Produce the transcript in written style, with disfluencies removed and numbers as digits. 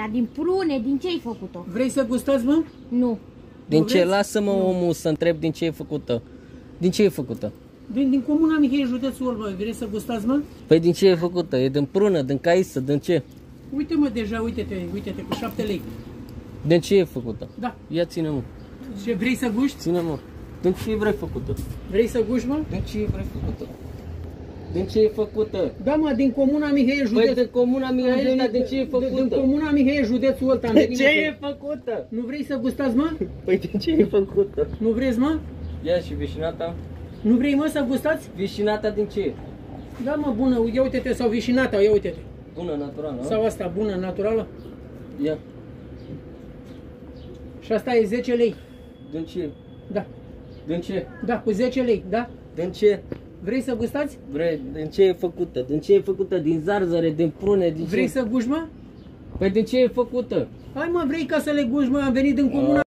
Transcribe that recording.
dar din prune, din ce ai făcut-o? Vrei să gustați, mă? Nu. Din ce? Lasă-mă omul să întreb din ce e făcută. Din ce e făcută? Din comuna Mihai, județul Olba. Vrei să gustați, mă? Păi din ce e făcută? E din prună, din caisă, din ce? Uite, mă, deja, uite-te, cu 7 lei. Din ce e făcută? Da. Ia ține-mă. Ce, vrei să guști? Ține-mă. Din ce vrei făcută? Vrei să guști, mă? Din ce vrei făcută? Din ce e făcută? Da, mă, din comuna Mihai, județul... Păi din comuna Mihai, dar din ce e făcută? Din comuna Mihai, județul Olta. Din ce e făcută? Nu vrei să gustați, mă? Păi din ce e făcută? Nu vreți, mă? Ia și vișinata. Nu vrei, mă, să gustați? Vișinata din ce e? Da, mă, bună, ia uite-te, sau vișinata, ia uite-te. Bună, naturală, Sau asta, bună, naturală. Ia. Și asta e 10 lei. Din ce? Da. Din ce? Da, cu 10 lei, da? Din ce? Vrei să gustați? Vrei, din ce e făcută? Din ce e făcută? Din zarzăre, din prune, din Vrei ce? să guști, mă? Păi din ce e făcută? Hai, mă, vrei ca să le guști, mă, am venit din comuna